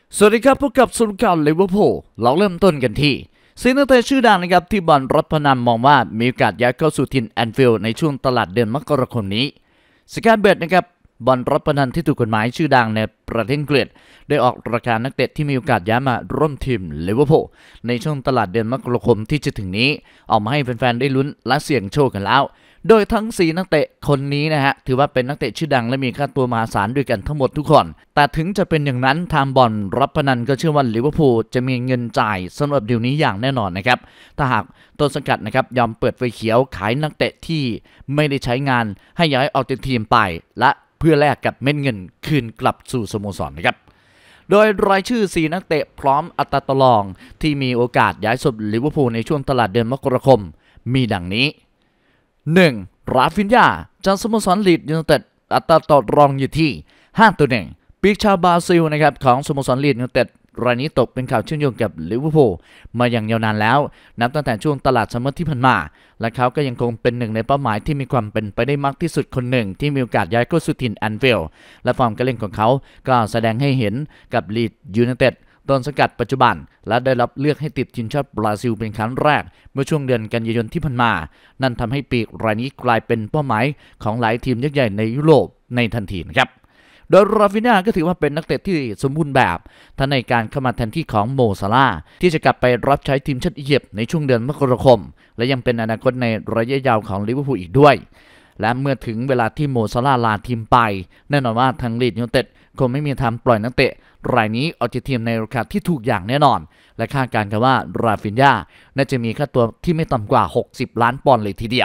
สวัสดีครับพบกับสุนทรการลิเวอร์พูลเราเริ่มต้นกันที่ซีนักเตะชื่อดังนะครับที่บอลรับพนันมองว่ามีโอกาสย้ายเข้าสู่ทีมแอนฟิลด์ในช่วงตลาดเดือนมกราคมนี้สกายเบดนะครับบอลรับพนันที่ถูกกฎหมายชื่อดังในประเทศอังกฤษได้ออกราคานักเตะที่มีโอกาสย้ายมาร่วมทีมลิเวอร์พูลในช่วงตลาดเดือนมกราคมที่จะถึงนี้ออกมาให้แฟนๆได้ลุ้นและเสี่ยงโชคกันแล้วโดยทั้ง4นักเตะคนนี้นะฮะถือว่าเป็นนักเตะชื่อดังและมีค่าตัวมหาศาลด้วยกันทั้งหมดทุกคนแต่ถึงจะเป็นอย่างนั้นทางบอลรับพนันก็เชื่อว่าลิเวอร์พูลจะมีเงินจ่ายสำหรับดีลนี้อย่างแน่นอนนะครับถ้าหากต้นสังกัดนะครับยอมเปิดไฟเขียวขายนักเตะที่ไม่ได้ใช้งานให้ย้ายออกจากทีมไปและเพื่อแลกกับเม็ดเงินคืนกลับสู่สโมสรนะครับโดยรายชื่อ4นักเตะพร้อมอัตราต่อรองที่มีโอกาสย้ายสู่ลิเวอร์พูลในช่วงตลาดเดือนมกราคมมีดังนี้ 1. ราฟินญาจากสโมสรลีดส์ยูไนเต็ดอัตราต่อรองอยู่ที่5-1ปีกชาวบราซิลนะครับของสโมสรลีดส์ยูไนเต็ดรายนี้ตกเป็นข่าวเชื่อมโยงกับลิเวอร์พูลมาอย่างยาวนานแล้วนับตั้งแต่ช่วงตลาดซัมเมอร์ที่ผ่านมาและเขาก็ยังคงเป็นหนึ่งในเป้าหมายที่มีความเป็นไปได้มากที่สุดคนหนึ่งที่มีโอกาสย้ายเข้าสู่ทีมแอนฟิลด์และฟอร์มการเล่นของเขาก็แสดงให้เห็นกับลีดส์ยูไนเต็ดต้นสังกัดปัจจุบันและได้รับเลือกให้ติดทีมชาติบราซิลเป็นครั้งแรกเมื่อช่วงเดือนกันยายนที่ผ่านมานั่นทำให้ปีกรายนี้กลายเป็นเป้าหมายของหลายทีมยักษ์ใหญ่ในยุโรปในทันทีนะครับโดยราฟิน่าก็ถือว่าเป็นนักเตะที่สมบูรณ์แบบทั้งในการเข้ามาแทนที่ของโมซาลาห์ที่จะกลับไปรับใช้ทีมชาติอียิปต์ในช่วงเดือนมกราคมและยังเป็นอนาคตในระยะยาวของลิเวอร์พูลอีกด้วยและเมื่อถึงเวลาที่โมซาลาห์ลาทีมไปแน่นอนว่าทางลีดส์ยูไนเต็ดคงไม่มีทางปล่อยนักเตะรายนี้ออกจากทีมในราคาที่ถูกอย่างแน่นอนและคาดการณ์กันว่าราฟินญาน่าจะมีค่าตัวที่ไม่ต่ำกว่า60ล้านปอนด์เลยทีเดียว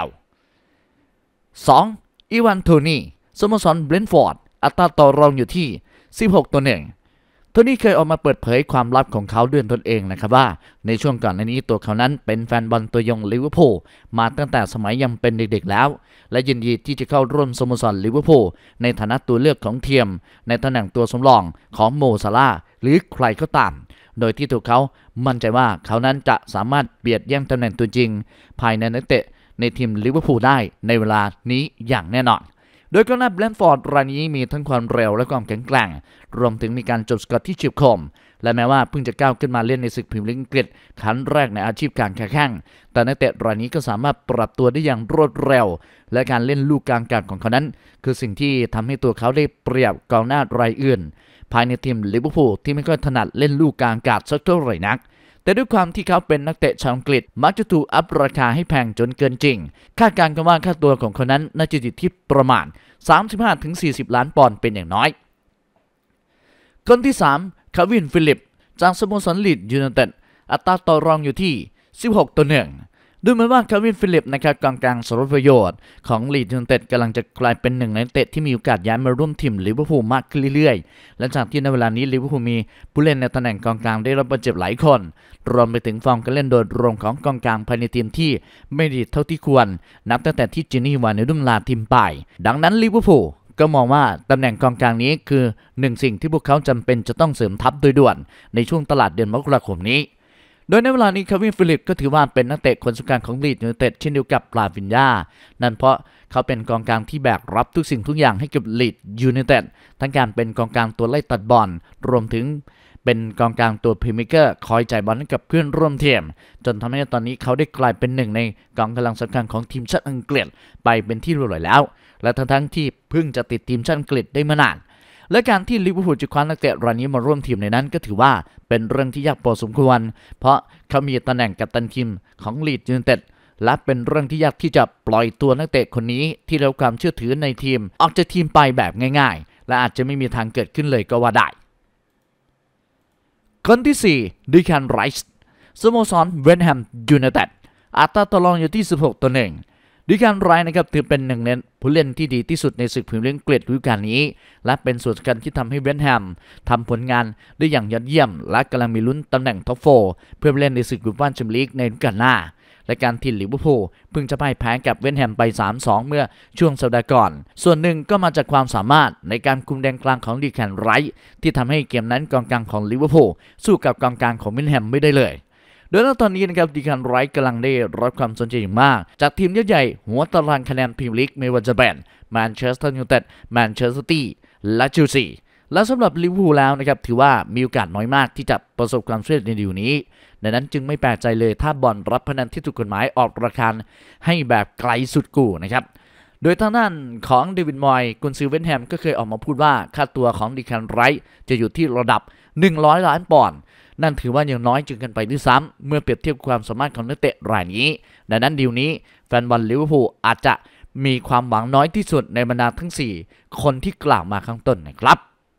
2. อีวานโทนี่สโมสรเบรนท์ฟอร์ดอัตราต่อรองอยู่ที่16-1โทนี่เคยออกมาเปิดเผยความลับของเขาด้วยตนเองนะครับว่าในช่วงก่อนหน้านี้ตัวเขานั้นเป็นแฟนบอลตัวยงลิเวอร์พูลมาตั้งแต่สมัยยังเป็นเด็กๆแล้วและยินดีที่จะเข้าร่วมสโมสรลิเวอร์พูลในฐานะตัวเลือกของทีมในตำแหน่งตัวสำรองของโมซาลาห์หรือใครก็ตามโดยที่ตัวเขามั่นใจว่าเขานั้นจะสามารถเบียดแย่งตำแหน่งตัวจริงภายในนักเตะในทีมลิเวอร์พูลได้ในเวลานี้อย่างแน่นอนโดยกองหน้าเบรนท์ฟอร์ดรายนี้มีทั้งความเร็วและความแข็งแกร่งรวมถึงมีการจบสกอร์ที่เฉียบคมและแม้ว่าเพิ่งจะก้าวขึ้นมาเล่นในศึกพรีเมียร์ลีกอังกฤษครั้งแรกในอาชีพการค้าแข่งแต่นักเตะรายนี้ก็สามารถปรับตัวได้อย่างรวดเร็วและการเล่นลูกกลางอากาศของเขานั้นคือสิ่งที่ทำให้ตัวเขาได้เปรียบกองหน้ารายอื่นภายในทีมลิเวอร์พูลที่ไม่ค่อยถนัดเล่นลูกกลางอากาศสักเท่าไหร่นักแต่ด้วยความที่เขาเป็นนักเตะชาวอังกฤษมักจะถูกอัพราคาให้แพงจนเกินจริงคาดการณ์กันว่าค่าตัวของเขานั้นน่าจะอยู่ที่ประมาณ35-40 ล้านปอนด์เป็นอย่างน้อยคนที่3คาวินฟิลิปจากสโมสรลีดส์ยูไนเต็ดอัตราต่อรองอยู่ที่16-1ดูเหมือนว่าคาวินฟิลิปนะครับกองกลางสรรพประโยชน์ของลีดส์ยูไนเต็ดกำลังจะกลายเป็นหนึ่งในนักเตะที่มีโอกาสย้ายมาร่วมทีมลิเวอร์พูลมากขึ้นเรื่อยๆและจากที่ในเวลานี้ลิเวอร์พูลมีผู้เล่นในตำแหน่งกองกลางได้รับบาดเจ็บหลายคนรวมไปถึงฟอร์มการเล่นโดยรวมของกองกลางภายในทีมที่ไม่ดีเท่าที่ควรนับตั้งแต่ที่จินนี่วานในรุ่นลาทีมไปดังนั้นลิเวอร์พูลก็มองว่าตำแหน่งกองกลางนี้คือหนึ่งสิ่งที่พวกเขาจำเป็นจะต้องเสริมทัพโดยด่วนในช่วงตลาดเดือนมกราคมนี้โดยในเวลานี้คาวินฟิลิปก็ถือว่าเป็นนักเตะคนสำคัญของลีดส์ยูไนเต็ดเช่นเดียวกับลาฟินญานั่นเพราะเขาเป็นกองกลางที่แบกรับทุกสิ่งทุกอย่างให้กับลีดส์ยูไนเต็ดทั้งการเป็นกองกลางตัวไล่ตัดบอลรวมถึงเป็นกองกลางตัวพรีเมเกอร์คอยจ่ายบอลให้กับเพื่อนร่วมทีมจนทำให้ตอนนี้เขาได้กลายเป็นหนึ่งในกองกำลังสำคัญของทีมชาติอังกฤษไปเป็นที่เรียบร้อยแล้วและทั้งที่เพิ่งจะติดทีมชาติอังกฤษได้มานานและการที่ลิเวอร์พูลจะคว้านักเตะรายนี้มาร่วมทีมในนั้นก็ถือว่าเป็นเรื่องที่ยากพอสมควรเพราะเขามีตำแหน่งกัปตันทีมของลีดส์ยูไนเต็ดและเป็นเรื่องที่ยากที่จะปล่อยตัวนักเตะคนนี้ที่ได้รับความเชื่อถือในทีมออกจากทีมไปแบบง่ายๆและอาจจะไม่มีทางเกิดขึ้นเลยก็ว่าได้คนที่4ดิแคนไรส์สโมสรเวสต์แฮมยูไนเต็ดอัตราต่อรองอยู่ที่16-1ดิแคนไรส์นะครับถือเป็นหนึ่งในผู้เล่นที่ดีที่สุดในศึกพรีเมียร์ลีกอังกฤษฤดูกาลนี้และเป็นส่วนสำคัญที่ทำให้เวสต์แฮมทำผลงานได้อย่างยอดเยี่ยมและกำลังมีลุ้นตำแหน่งท็อป4เพื่อเล่นในศึกยูฟ่าแชมเปี้ยนลีกในฤดูกาลหน้าและการที่ลิเวอร์พูลเพิ่งจะพ่ายแพ้กับเวสต์แฮมไป 3-2 เมื่อช่วงสัปดาห์ก่อนส่วนหนึ่งก็มาจากความสามารถในการคุมแดนกลางของดิแคนไรส์ที่ทำให้เกมนั้นกองกลางของลิเวอร์พูลสู้กับกองกลางของเวสต์แฮมไม่ได้เลยโดยตอนนี้นะครับดิแคนไรส์กำลังได้รับความสนใจอย่างมากจากทีมยักษ์ใหญ่หัวตารางคะแนนพรีเมียร์ลีกไม่ว่าจะเป็นแมนเชสเตอร์ยูไนเต็ดแมนเชสเตอร์ซิตี้และเชลซีและสำหรับลิเวอร์พูลแล้วนะครับถือว่ามีโอกาสน้อยมากที่จะประสบความสำเร็จในดีลนี้ดังนั้นจึงไม่แปลกใจเลยถ้าบอลรับพนันที่ถูกกฎหมายออกราคาให้แบบไกลสุดกู่นะครับโดยทางด้านของเดวิดมอยกุนซือเวสต์แฮมก็เคยออกมาพูดว่าค่าตัวของดิแคนไรท์จะอยู่ที่ระดับ100 ล้านปอนด์นั่นถือว่ายังน้อยจึงกันไปด้วยซ้ำเมื่อเปรียบเทียบความสามารถของนักเตะรายนี้ดังนั้นดีลนี้แฟนบอลลิเวอร์พูลอาจจะมีความหวังน้อยที่สุดในบรรดาทั้ง4คนที่กล่าวมาข้างต้นนะครับ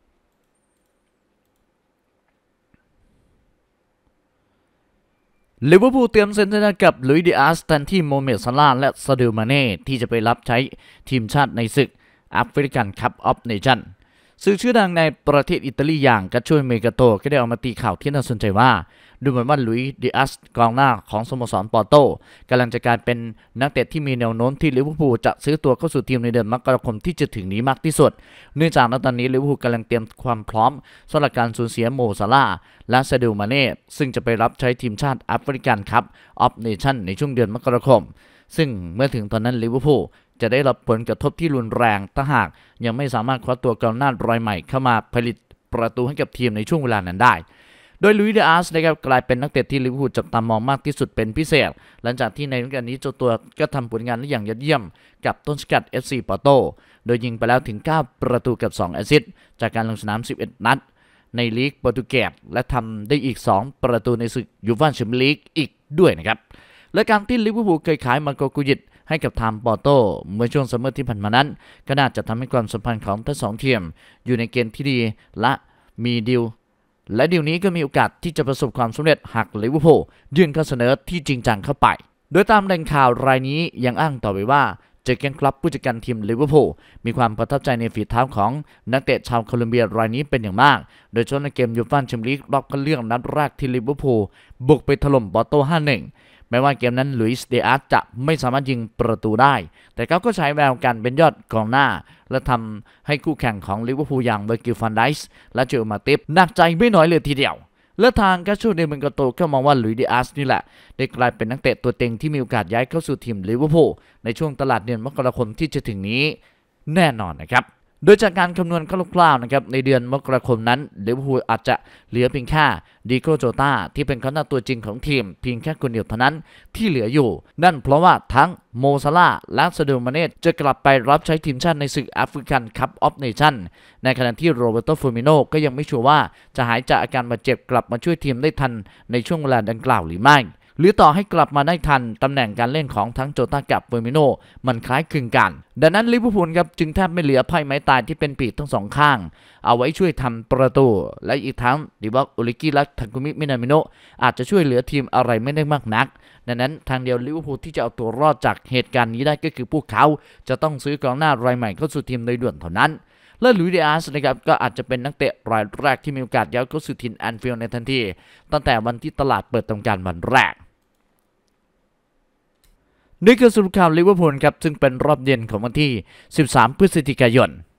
ลิเวอร์พูลเตรียมเซ็นสัญญากับลุยส์ ดิอาสแทนที่โมเมด ซาลาห์และซาดิโอ มาเน่ที่จะไปรับใช้ทีมชาติในศึกแอฟริกันคัพออฟเนชั่นสื่อชื่อดังในประเทศอิตาลีอย่างกัจโชเมกาโตก็ได้ออกมาตีข่าวที่น่าสนใจว่าดูเหมือนว่าลุยส์ ดิอาสกองหน้าของสโมสรปอร์โตกำลังจะกลายเป็นนักเตะที่มีแนวโน้มที่ลิเวอร์พูลจะซื้อตัวเข้าสู่ทีมในเดือนมกราคมที่จะถึงนี้มากที่สุดเนื่องจากตอนนี้ลิเวอร์พูลกำลังเตรียมความพร้อมสำหรับการสูญเสียโมซาลาห์และซาดิโอ มาเน่ซึ่งจะไปรับใช้ทีมชาติแอฟริกันคัพออฟเนชั่นในช่วงเดือนมกราคมซึ่งเมื่อถึงตอนนั้นลิเวอร์พูลจะได้รับผลกระทบที่รุนแรงถ้าหากยังไม่สามารถคว้าตัวกองหน้ารายใหม่เข้ามาผลิตประตูให้กับทีมในช่วงเวลานั้นได้โดยลุยส์ ดิอาสนะครับกลายเป็นนักเตะที่ลิเวอร์พูลจับตามองมากที่สุดเป็นพิเศษหลังจากที่ในฤดูกาลนี้เจ้าตัวก็ทำผลงานได้อย่างยอดเยี่ยมกับต้นสังกัด FC ปอร์โตโดยยิงไปแล้วถึง9ประตูกับ2แอสซิสต์จากการลงสนาม11นัดในลีกโปรตุเกสและทำได้อีก2ประตูในศึกยูฟ่าแชมเปี้ยนลีกอีกด้วยนะครับและการที่ลิเวอร์พูลเคยขายมาโกกุยิตให้กับทางปอร์โตเมื่อช่วงซัมเมอร์ที่ผ่านมานั้นก็น่าจะทำให้ความสัมพันธ์ของทั้ง2ทีมอยู่ในเกณฑ์ที่ดีและมีดีลนี้ก็มีโอกาสที่จะประสบความสำเร็จหากลิเวอร์พูลยื่นข้อเสนอที่จริงจังเข้าไปโดยตามแหล่งข่าวรายนี้ยังอ้างต่อไปว่าเจอร์เก้นคลับผู้จัดการทีมลิเวอร์พูลมีความประทับใจในฝีเท้าของนักเตะชาวโคลอมเบียรายนี้เป็นอย่างมากโดยเฉพาะในเกมยูฟ่าแชมเปี้ยนลีกรอบคัดเลือกนัดแรกที่ลิเวอร์พูลบุกไปถล่มปอร์โต 5-1 แม้ว่าเกมนั้นลุยส์ ดิอาสจะไม่สามารถยิงประตูได้แต่เขาก็ใช้แววการเป็นยอดกองหน้าและทำให้คู่แข่งของลิเวอร์พูลอย่างเวอร์กิล ฟันไดส์และโจมาติฟหนักใจไม่น้อยเลยทีเดียวและทางกัจโชเดมิงโกโตก็มองว่าลุยส์ ดิอาสนี่แหละได้กลายเป็นนักเตะตัวเต็งที่มีโอกาสย้ายเข้าสู่ทีมลิเวอร์พูลในช่วงตลาดเดือนมกราคมที่จะถึงนี้แน่นอนนะครับโดยจากการคำนวณคร่าวๆนะครับในเดือนมกราคมนั้นลิเวอร์พูลอาจจะเหลือเพียงแค่ดิโก้ โจตาที่เป็นกองหน้าตัวจริงของทีมเพียงแค่คนเดียวเท่านั้นที่เหลืออยู่นั่นเพราะว่าทั้งโมซาลาห์และซาดิโอ มาเน่จะกลับไปรับใช้ทีมชาติในศึกแอฟริกันคัพออฟเนชั่นในขณะที่โรเบโต เฟอร์มิโนก็ยังไม่ชัวร์ว่าจะหายจากอาการบาดเจ็บกลับมาช่วยทีมได้ทันในช่วงเวลาดังกล่าวหรือไม่หรือต่อให้กลับมาได้ทันตำแหน่งการเล่นของทั้งโจตากับเฟอร์มิโนมันคล้ายคลึงกันดังนั้นลิเวอร์พูลครับจึงแทบไม่เหลือไพ่ไม้ตายที่เป็นปีกทั้งสองข้างเอาไว้ช่วยทำประตูและอีกทั้งดิบ็อกโอลิกิและทากุมิ มินามิโนะอาจจะช่วยเหลือทีมอะไรไม่ได้มากนักดังนั้นทางเดียวลิเวอร์พูลที่จะเอาตัวรอดจากเหตุการณ์นี้ได้ก็คือพวกเขาจะต้องซื้อกองหน้ารายใหม่เข้าสู่ทีมโดยด่วนเท่านั้นและลุยส์ ดิอาสนะครับก็อาจจะเป็นนักเตะรายแรกที่มีโอกาสย้ายเข้าสู่ทีมแอนฟิลด์ในทันทีตั้งแต่วันที่ตลาดเปิดทำการวันแรกนี่คือสรุปข่าวลิเวอร์พูลครับซึ่งเป็นรอบเย็นของวันที่13 พฤศจิกายน